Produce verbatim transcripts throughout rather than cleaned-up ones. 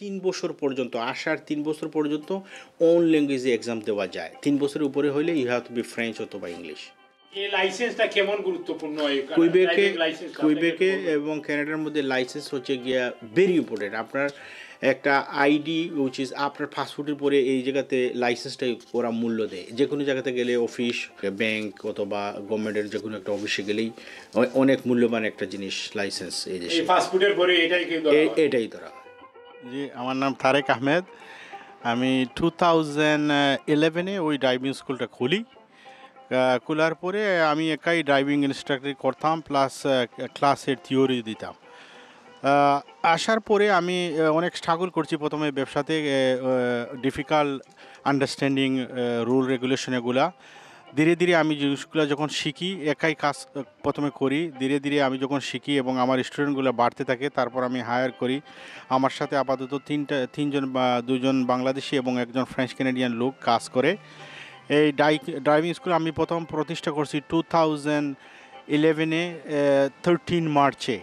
তিন বছর পর্যন্ত আসার তিন বছর পর্যন্ত ওন ল্যাঙ্গুয়েজে এক্সাম দেওয়া যায়। তিন বছরের উপরে হলে you have to be French অথবা ইংলিশ। এই লাইসেন্সটা কেমন গুরুত্বপূর্ণ? কুইবেকে কুইবেকে এবং কানাডার মধ্যে লাইসেন্স হচ্ছে গিয়া ভেরি ইম্পর্টেন্ট। আপনার একটা আইডি উইচ ইজ আপনার পাসপোর্টের পরে এই জায়গাতে লাইসেন্সটাই ওরা মূল্য দেয়। যে কোনো জায়গাতে গেলে অফিস, ব্যাংক অথবা গভর্নমেন্টের যে কোনো একটা অফিসে গেলেই অনেক মূল্যবান একটা জিনিস লাইসেন্স। এই দেশে পাসপোর্টের পরে এটাই এটাই ধরা। জি, আমার নাম তারেক আহমেদ। আমি টু থাউজেন্ড ইলেভেনে ওই ড্রাইভিং স্কুলটা খুলি। খোলার পরে আমি একাই ড্রাইভিং ইনস্ট্রাক্টর করতাম, প্লাস ক্লাসের থিওরি দিতাম। আসার পরে আমি অনেক স্ট্রাগল করছি প্রথমে ব্যবসাতে, ডিফিকাল্ট আন্ডারস্ট্যান্ডিং রুল রেগুলেশন এগুলা। ধীরে ধীরে আমি জিনিসগুলো যখন শিখি, একাই কাজ প্রথমে করি, ধীরে ধীরে আমি যখন শিখি এবং আমার স্টুডেন্টগুলো বাড়তে থাকে, তারপর আমি হায়ার করি। আমার সাথে আপাতত তিনটা তিনজন বা দুজন বাংলাদেশি এবং একজন ফ্রেঞ্চ ক্যানাডিয়ান লোক কাজ করে। এই ড্রাইভিং স্কুল আমি প্রথম প্রতিষ্ঠা করছি টু থাউজেন্ড ইলেভেনে থার্টিন মার্চে।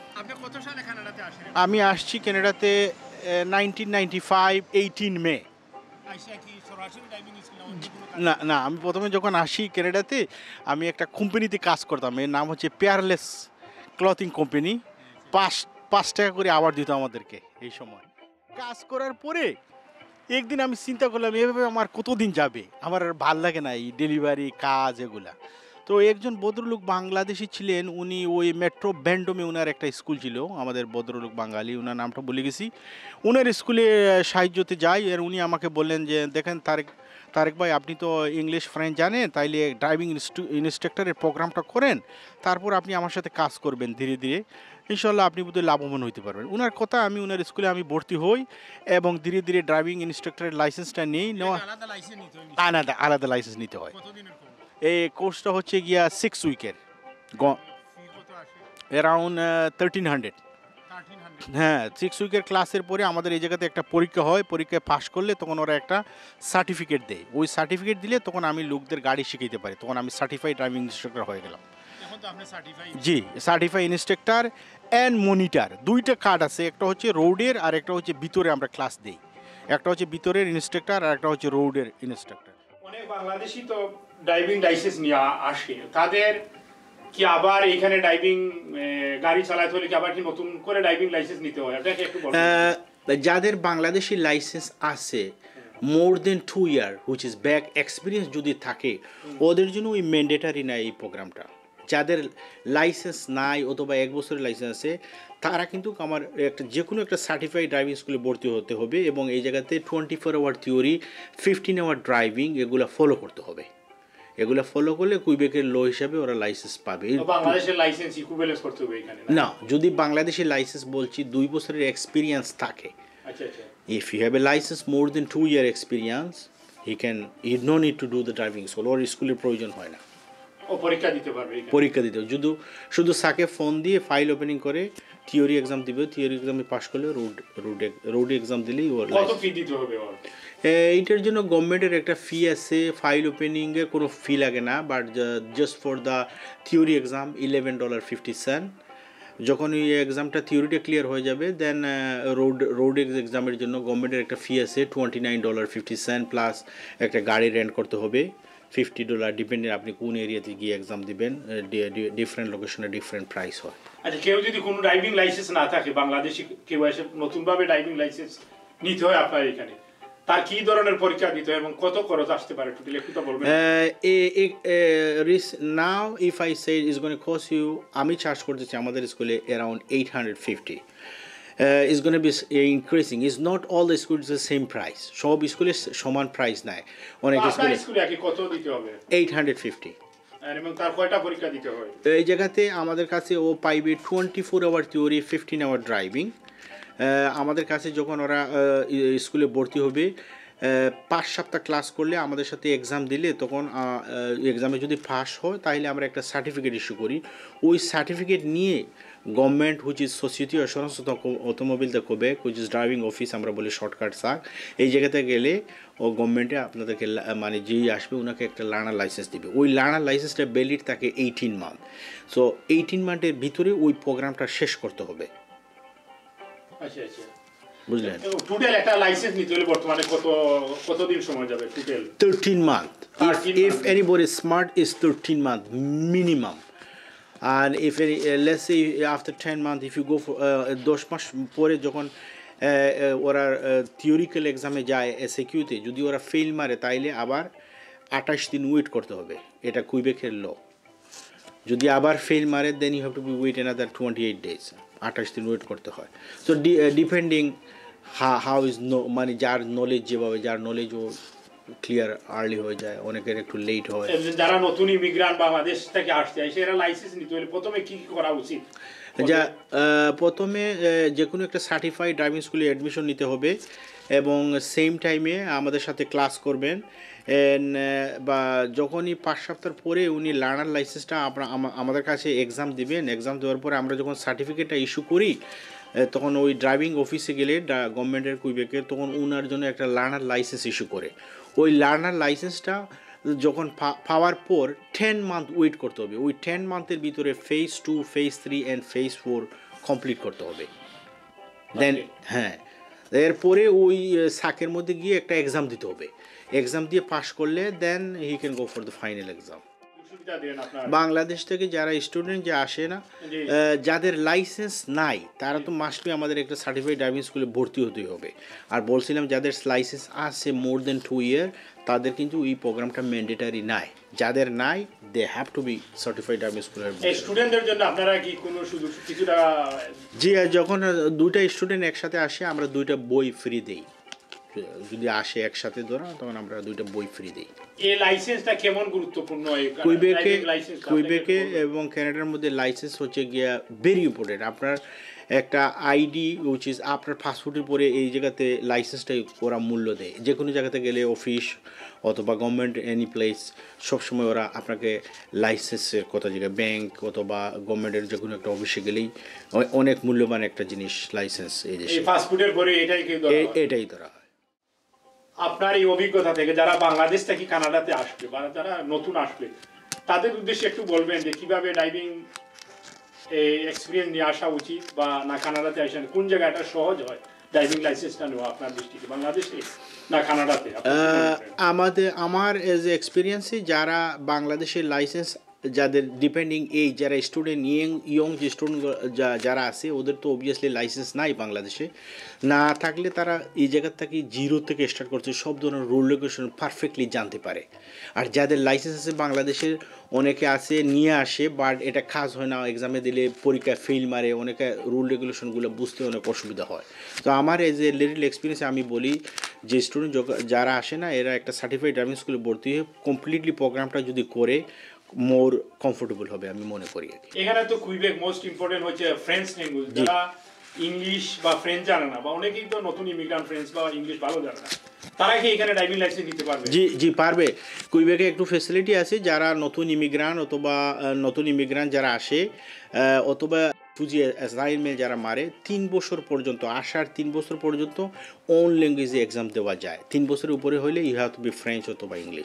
আমি আসছি কানাডাতে nineteen ninety five eighteen May. না না আমি প্রথমে যখন আসি কানাডাতে, আমি একটা কোম্পানিতে কাজ করতাম, এর নাম হচ্ছে পেয়ারলেস ক্লথিং কোম্পানি। পাঁচ পাঁচ টাকা করে আবার দিত আমাদেরকে। এই সময় কাজ করার পরে একদিন আমি চিন্তা করলাম এভাবে আমার কতদিন যাবে, আমার আর ভাল লাগে না এই ডেলিভারি কাজ এগুলা। তো একজন ভদ্রলোক বাংলাদেশি ছিলেন, উনি ওই মেট্রো ব্যান্ডমে ওনার একটা স্কুল ছিল, আমাদের ভদ্রলোক বাঙালি, ওনার নামটা বলে গেছি। ওনার স্কুলে সাহায্যতে যাই, আর উনি আমাকে বললেন যে দেখেন তারেক তারেক ভাই, আপনি তো ইংলিশ ফ্রেঞ্চ জানেন, তাইলে ড্রাইভিং ইনস্ট্রাক্টরের প্রোগ্রামটা করেন, তারপর আপনি আমার সাথে কাজ করবেন, ধীরে ধীরে ইনশাল্লাহ আপনি বোধহয় লাভবান হইতে পারবেন। ওনার কথা, আমি ওনার স্কুলে আমি ভর্তি হই এবং ধীরে ধীরে ড্রাইভিং ইনস্ট্রাক্টরের লাইসেন্সটা নেই। নেওয়া আলাদা আলাদা লাইসেন্স নিতে হয়। এই কোর্সটা হচ্ছে গিয়া সিক্স উইকের, অ্যারাউন্ড থার্টিন হান্ড্রেড। হ্যাঁ, সিক্স উইকের ক্লাসের পরে আমাদের এই জায়গাতে একটা পরীক্ষা হয়, পরীক্ষায় পাস করলে তখন ওরা একটা সার্টিফিকেট দেয়। ওই সার্টিফিকেট দিলে তখন আমি লোকদের গাড়ি শিখাইতে পারি, তখন আমি সার্টিফাইড ড্রাইভিং ইনস্ট্রাক্টর হয়ে গেলাম। জি, সার্টিফাইড ইনস্ট্রাক্টর অ্যান্ড মনিটর, দুইটা কার্ড আছে, একটা হচ্ছে রোডের আর একটা হচ্ছে ভিতরে আমরা ক্লাস দিই। একটা হচ্ছে ভিতরের ইনস্ট্রাক্টর আর একটা হচ্ছে রোডের ইনস্ট্রাক্টর। অনেক বাংলাদেশি তো ড্রাইভিং লাইসেন্স নিয়ে আসে, তাদের কি আবার এখানে ড্রাইভিং গাড়ি চালাতে হলে কি আবার কি নতুন করে ড্রাইভিং লাইসেন্স নিতে হয়? আপনাকে একটু বলুন। যাদের বাংলাদেশি লাইসেন্স আছে more than two year which is back experience যদি থাকে, ওদের জন্য ওই ম্যান্ডেটারি না এই প্রোগ্রামটা। যাদের লাইসেন্স নাই অথবা এক বছরের লাইসেন্স আছে, তারা কিন্তু আমার একটা যে কোনো একটা সার্টিফাইড ড্রাইভিং স্কুলে ভর্তি হতে হবে এবং এই জায়গাতে twenty four hour theory, fifteen hour driving, এগুলো ফলো করতে হবে। এগুলো ফলো করলে কুইবেকের ল হিসাবে ওরা লাইসেন্স পাবে। বাংলাদেশের লাইসেন্স ইকুইভ্যালেন্স করতে হবে এখানে না, যদি বাংলাদেশের লাইসেন্স বলছি দুই বছরের এক্সপিরিয়েন্স থাকে, আচ্ছা আচ্ছা, if you have a license more than two year experience, he can he no need to do the driving school, ওর স্কুলের প্রয়োজন হয় না। ও পরীক্ষা দিতে পারবে, পরীক্ষা দিতে হবে শুধু শুধু সাকে ফোন দিয়ে ফাইল ওপেনিং করে থিওরি এক্সাম দিবে, থিওরি এক্সামে পাস করলে রোড রোড রোড এক্সাম দিলেই ওর কত ফি দিতে হবে? ওর এইটার জন্য গভর্নমেন্টের একটা ফি আছে, ফাইল ওপেনিংয়ে কোনো ফি লাগে না, but just for the theory exam eleven dollar fifty cent. যখন এই এক্সামটা থিওরিটা ক্লিয়ার হয়ে যাবে, দেন রোড রোড এক্সামের জন্য গভর্নমেন্টের একটা ফি আছে twenty nine dollar fifty cent, plus একটা গাড়ি রেন্ট করতে হবে ফিফটি ডলার, ডিপেন্ডিং আপনি কোন এরিয়াতে গিয়ে এক্সাম দিবেন, ডিফারেন্ট লোকেশনে ডিফারেন্ট প্রাইস হয়। আচ্ছা, কেউ যদি কোনো ড্রাইভিং লাইসেন্স না থাকে, বাংলাদেশি কেউ এসে নতুনভাবে ড্রাইভিং লাইসেন্স নিতে হয় আপনার এখানে, তার কি ধরনের পরীক্ষা দিতে হয় এবং কত খরচ আসতে পারে টোটাল একটু বলবেন? Now if I say is gonna cost you, আমি চার্জ করতেছি আমাদের স্কুলে around eight hundred fifty. Uh, is going to be uh, increasing. It's not all the schools the same price. সব স্কুলে সমান প্রাইস নাই, অনেক স্কুলে স্কুলে কি কত দিতে হবে? Eight hundred fifty. আর এবং তার কয়টা পরীক্ষা দিতে হয়? এই জায়গাতে আমাদের কাছে ও পাইবে twenty four hour theory, fifteen hour driving. আমাদের কাছে যখন ওরা স্কুলে ভর্তি হবে, পাঁচ সপ্তাহ ক্লাস করলে আমাদের সাথে এক্সাম দিলে, তখন এক্সামে যদি পাস হয় তাহলে আমরা একটা সার্টিফিকেট ইস্যু করি। ওই সার্টিফিকেট নিয়ে government which is society assurance automobile the Quebec, which is driving office আমরা বলি শর্টকাট সাক, এই জায়গাতে গেলে ও গভর্নমেন্টে আপনাদেরকে মানে যেই আসবে ওনাকে একটা লার্নার লাইসেন্স দেবে। ওই লার্নার লাইসেন্সটা ভ্যালিড থাকে এইটিন মান্থ। সো এইটিন মান্থের ভিতরে ওই প্রোগ্রামটা শেষ করতে হবে। আচ্ছা আচ্ছা, বুঝলেন? টোটাল একটা লাইসেন্স নিতে হলে বর্তমানে কত কতদিন সময় যাবে total? thirteen month. If, thirteen if month. anybody is smart, is thirteen month minimum. And if any, uh, let's say after ten months, if you go for দশ মাস পরে যখন uh, uh, ওরা থিওরিক্যাল এক্সামে যায় এস এ কিউতে, যদি ওরা fail মারে তাইলে আবার আঠাশ দিন ওয়েট করতে হবে। এটা কুইবেকের ল। যদি আবার ফেল মারে then you have to be wait another twenty eight days, আঠাশ দিন ওয়েট করতে হয়। So depending how is no, মানে যার নলেজ যেভাবে, যার নলেজ ও ক্লিয়ার আর্লি হয়ে যায়, অনেকের একটু লেট হয়। যারা নতুন ইমিগ্রান্ট বাংলাদেশ থেকে আসছে সেরা লাইসেন্স নিতে হলে প্রথমে কি কি করা উচিত? যা প্রথমে যে কোনো একটা সার্টিফাইড ড্রাইভিং স্কুলে অ্যাডমিশন নিতে হবে এবং সেম টাইমে আমাদের সাথে ক্লাস করবেন। বা যখনই পাঁচ সপ্তাহ পরে উনি লার্নার লাইসেন্সটা আপনার আমাদের কাছে এক্সাম দিবেন। এক্সাম দেওয়ার পরে আমরা যখন সার্টিফিকেটটা ইস্যু করি তখন ওই ড্রাইভিং অফিসে গেলে গভর্নমেন্টের কুইবেকে তখন ওনার জন্য একটা লার্নার লাইসেন্স ইস্যু করে। ওই লার্নার লাইসেন্সটা যখন পাওয়ার পর টেন মান্থ ওয়েট করতে হবে। ওই টেন মান্থের ভিতরে phase two, phase three and phase four complete করতে হবে। দেন হ্যাঁ, এরপরে ওই সাকের মধ্যে গিয়ে একটা এক্সাম দিতে হবে। এক্সাম দিয়ে পাস করলে then he can go for the final exam. Bangladesh থেকে যারা স্টুডেন্ট যে আসে না, যাদের লাইসেন্স নাই তারা তো মাস্ট বি আমাদের একটা সার্টিফাইড ড্রাইভিং স্কুলে ভর্তি হতেই হবে। আর বলছিলাম যাদের লাইসেন্স আছে মোর দেন টু ইয়ার তাদের কিন্তু এই প্রোগ্রামটা ম্যান্ডেটারি নাই। যাদের নাই they have to be certified driving স্কুলের। স্টুডেন্টদের জন্য আপনারা কি কোনো সুযোগ কিছুটা? জি, যখন দুইটা স্টুডেন্ট একসাথে আসে আমরা দুইটা বই ফ্রি দিই। যদি আসে একসাথে ধরা তখন আমরা দুইটা বই ফ্রি দিই। এই লাইসেন্সটা কেমন গুরুত্বপূর্ণ? কুইবেকে কুইবেকে এবং কানাডার মধ্যে লাইসেন্স হচ্ছে গিয়া ভেরি ইম্পর্টেন্ট। আপনার একটা আইডি উইচ ইজ আপনার পাসপোর্টের পরে এই জায়গাতে লাইসেন্সটাই ওরা মূল্য দেয়। যে কোনো জায়গাতে গেলে অফিস অথবা গভর্নমেন্ট এনি প্লেস সবসময় ওরা আপনাকে লাইসেন্সের কথা জায়গায় ব্যাংক অথবা গভর্নমেন্টের যে কোনো একটা অফিসে গেলেই অনেক মূল্যবান একটা জিনিস লাইসেন্স এই দেশে। পাসপোর্টের পরে এটাই এটাই ধরা হয়। আপনার এই অভিজ্ঞতা থেকে যারা বাংলাদেশ থেকে কানাডাতে আসবে বা যারা নতুন আসবে তাদের উদ্দেশ্যে একটু বলবেন যে কিভাবে ড্রাইভিং এক্সপিরিয়েন্স নিয়ে আসা উচিত বা না কানাডাতে আসেন কোন জায়গাটা সহজ হয় ড্রাইভিং লাইসেন্সটা নেওয়া আপনার দৃষ্টিতে, বাংলাদেশে না কানাডাতে? আমাদের আমার এজ এক্সপিরিয়েন্সে যারা বাংলাদেশের লাইসেন্স যাদের ডিপেন্ডিং এই যারা স্টুডেন্ট ইয়ং ইয়ং যে স্টুডেন্ট যারা আছে ওদের তো অবভিয়াসলি লাইসেন্স নাই বাংলাদেশে। না থাকলে তারা এই জায়গার থেকে জিরো থেকে স্টার্ট করছে, সব ধরনের রুল রেগুলেশন পারফেক্টলি জানতে পারে। আর যাদের লাইসেন্স আছে বাংলাদেশের অনেকে আছে নিয়ে আসে বাট এটা কাজ হয় না, এক্সামে দিলে পরীক্ষা ফেল মারে, অনেকে রুল রেগুলেশনগুলো বুঝতে অনেক অসুবিধা হয়। তো আমার এজ এ লিটল এক্সপিরিয়েন্সে আমি বলি যে স্টুডেন্ট যারা আসে না এরা একটা সার্টিফাইড ড্রাইভিং স্কুলে ভর্তি হয়ে কমপ্লিটলি প্রোগ্রামটা যদি করে মোর কমফোর্টেবল হবে আমি মনে করি। এখানে তো কুইবেক মোস্ট ইম্পর্টেন্ট হচ্ছে ফ্রেঞ্চ ল্যাঙ্গুয়েজ। যারা ইংলিশ বা ফ্রেঞ্চ জানে না বা অনেকেই তো নতুন ইমিগ্রান্ট ফ্রেঞ্চ বা ইংলিশ ভালো জানে না, তারা কি এখানে ড্রাইভিং লাইসেন্স নিতে পারবে? জি জি পারবে। কুইবেকে একটু ফ্যাসিলিটি আছে যারা নতুন ইমিগ্রান্ট অথবা নতুন ইমিগ্রান্ট যারা আসে অথবা পুঁজি অ্যাসাইনমেন্ট যারা মারে তিন বছর পর্যন্ত আসার তিন বছর পর্যন্ত ওন ল্যাঙ্গুয়েজে এক্সাম দেওয়া যায়। তিন বছরের উপরে হলে you have to be French অথবা ইংলিশ।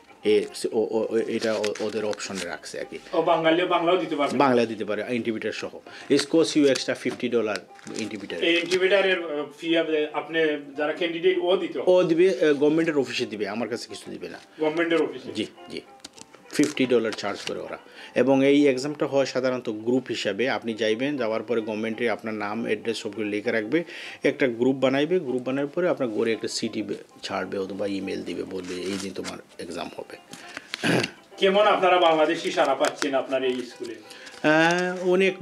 এটা ওদের অপশনে রাখছে আর কি। বাঙালিও বাংলাও দিতে পারবে, বাংলা দিতে পারে ইন্টিভিটার সহ। It's course you extra fifty dollar ইন্টিভিটার। এই ইন্টিভিটারের ফি আপনি যারা ক্যান্ডিডেট ও দিতে ও দিবে গভর্নমেন্টের অফিসে দিবে, আমার কাছে কিছু দিবে না। গভর্নমেন্টের অফিসে? জি জি ফিফটি ডলার চার্জ করে ওরা। এবং এই এক্সামটা হয় সাধারণত গ্রুপ হিসাবে। আপনি যাইবেন, যাওয়ার পরে গভর্নমেন্টে আপনার নাম অ্যাড্রেস সবগুলো লিখে রাখবে, একটা গ্রুপ বানাইবে, গ্রুপ বানানোর পরে আপনার ঘরে একটা সিটি ছাড়বে অথবা ইমেল দিবে, বলবে এই দিন তোমার এক্সাম হবে। কেমন আপনারা বাংলাদেশি সারা পাচ্ছেন আপনার এই স্কুলে? অনেক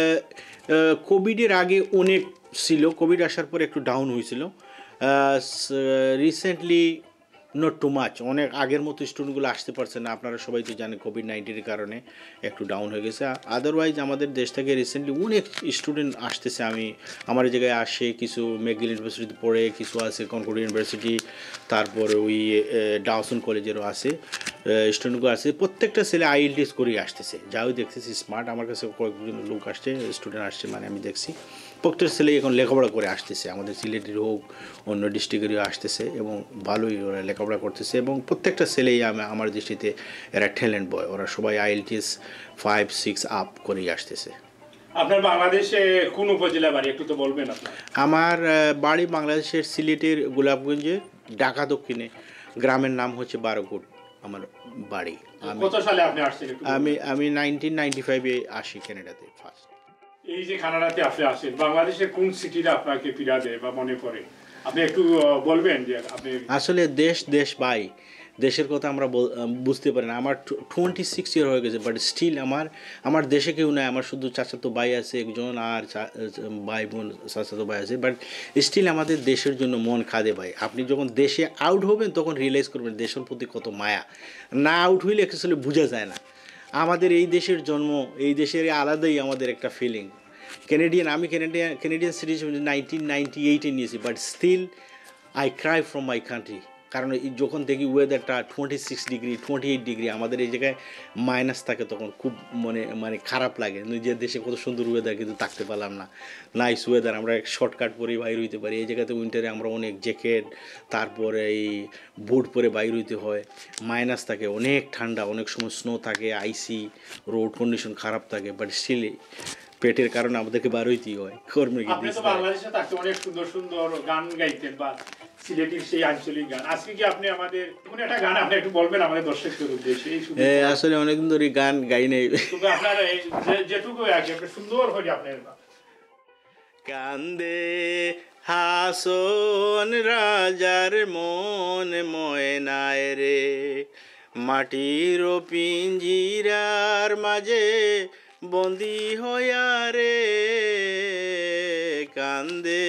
কোভিডের আগে অনেক ছিল, কোভিড আসার পর একটু ডাউন হয়েছিল। রিসেন্টলি নট টু মাচ, অনেক আগের মতো স্টুডেন্টগুলো আসতে পারছে না। আপনারা সবাই তো জানেন কোভিড নাইন্টিনের কারণে একটু ডাউন হয়ে গেছে। আদারওয়াইজ আমাদের দেশ থেকে রিসেন্টলি অনেক স্টুডেন্ট আসতেছে। আমি আমার জায়গায় আসে কিছু মেকগিল ইউনিভার্সিটিতে পড়ে, কিছু আছে কনকর্ড ইউনিভার্সিটি, তারপরে ওই ডাউসন কলেজেরও আছে স্টুডেন্টগুলো আসছে। প্রত্যেকটা ছেলে আইএলটিএস করেই আসতেছে, যাও দেখতেছি স্মার্ট। আমার কাছে কয়েকজন লোক আসছে, স্টুডেন্ট আসছে, মানে আমি দেখছি প্রত্যেকটা ছেলে এখন লেখাপড়া করে আসতেছে। আমাদের সিলেটের হোক অন্য ডিস্ট্রিক্টেরও আসতেছে এবং ভালোই ওরা লেখাপড়া করতেছে। এবং প্রত্যেকটা ছেলেই আমার দৃষ্টিতে এরা ট্যালেন্ট বয়, ওরা সবাই আইএলটিএস ফাইভ সিক্স আপ করেই আসতেছে। আপনার বাংলাদেশে কোন উপজেলা বাড়ি একটু তো বলবেন আপনার? আমার আহ, বাড়ি বাংলাদেশের সিলেটের গোলাপগঞ্জে, ঢাকা দক্ষিণে, গ্রামের নাম হচ্ছে বারোকোট আমার বাড়ি। আমি কত সালে আপনি আসছেন একটু বলবেন? আমি আমি নাইনটিন নাইনটি ফাইভে আসি কানাডাতে ফার্স্ট। এই যে কানাডাতে আপনি আসেন, বাংলাদেশের কোন সিটিটা আপনাকে পীড়া দেয় বা মনে পড়ে, আপনি একটু আহ, বলবেন যে আপনি? আসলে দেশ দেশ ভাই, দেশের কথা আমরা বল- বুঝতে পারি না। আমার টোয়েন্টি সিক্স ইয়ার হয়ে গেছে, বাট স্টিল আমার আমার দেশে কেউ নাই। আমার শুধু চাচাতো ভাই আছে একজন, আর চা- ভাই বোন চাচাতো ভাই আছে, বাট স্টিল আমাদের দেশের জন্য মন খাদে ভাই। আপনি যখন দেশে আউট হবেন তখন রিয়েলাইজ করবেন দেশের প্রতি কত মায়া। না আউট হইলে আসলে বোঝা যায় না। আমাদের এই দেশের জন্ম, এই দেশের আলাদাই আমাদের একটা ফিলিং। ক্যানেডিয়ান, আমি Canadian Canadian citizen nineteen ninety এইটে নিয়েছি, but still I cry from my country. কারণ এই যখন দেখি ওয়েদারটা twenty six degree twenty eight degree, আমাদের এই জায়গায় মাইনাস থাকে, তখন খুব মনে মানে খারাপ লাগে। নিজের দেশে কত সুন্দর ওয়েদার, কিন্তু থাকতে পারলাম না। নাইস ওয়েদার, আমরা শর্টকাট পরে বাইর হইতে পারি। এই জায়গাতে উইন্টারে আমরা অনেক জ্যাকেট, তারপরে এই বুট পরে বাইর হইতে হয়। মাইনাস থাকে, অনেক ঠান্ডা, অনেক সময় স্নো থাকে, আইসি রোড কন্ডিশন খারাপ থাকে, বাট স্টিল পেটের কারণে আমাদেরকে বার হইতেই হয়। কর্মে আপনি তো বাংলাদেশে থাকতে অনেক সুন্দর সুন্দর গান গাইতেন, বা সিলেটের সেই আঞ্চলিক গান। আজকে কি আপনি আমাদের কোন একটা গান আপনি একটু বলবেন আমাদের দর্শকদের উদ্দেশ্যে? এই সুন্দর আসলে অনেকদিন ধরে গান গাই নেই। তবে আপনার এই যে- যেটুকু আছে আপনি সুন্দর করে আপনার কান্দে হাসন রাজার মন ময়নায় রে, মাটির পিঞ্জিরার মাঝে বন্দি হইয়া রে, কান্দে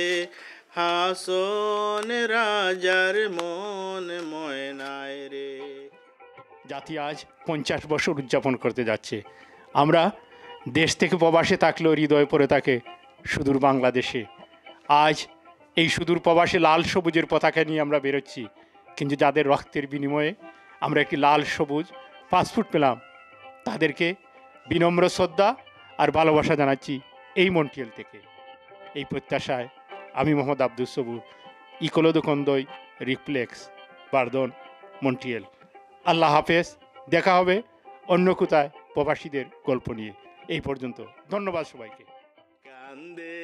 হাসন রাজার মন ময়নায় রে। জাতি আজ পঞ্চাশ বছর উদযাপন করতে যাচ্ছে। আমরা দেশ থেকে প্রবাসে থাকলেও হৃদয় পড়ে থাকে সুদূর বাংলাদেশে। আজ এই সুদূর প্রবাসে লাল সবুজের পতাকা নিয়ে আমরা বেরোচ্ছি, কিন্তু যাদের রক্তের বিনিময়ে আমরা একটি লাল সবুজ পাসপোর্ট পেলাম, তাদেরকে বিনম্র শ্রদ্ধা আর ভালোবাসা জানাচ্ছি এই মন্ট্রিয়াল থেকে। এই প্রত্যাশায় আমি মোহাম্মদ আব্দুল সবুর, ইকোলোদকন্দই রিফ্লেক্স, বারদন, মন্ট্রিয়াল। আল্লাহ হাফেজ, দেখা হবে অন্য কোথায় প্রবাসীদের গল্প নিয়ে। এই পর্যন্ত, ধন্যবাদ সবাইকে। কান্দে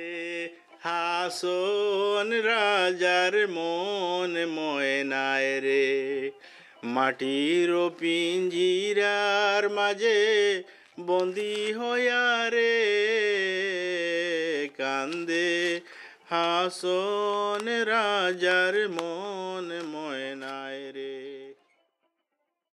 হাসন রাজার মন ময়নায় রে, মাটির পিঞ্জিরার মাঝে বন্দি হইয়া রে, কান্দে হাসন রাজার মন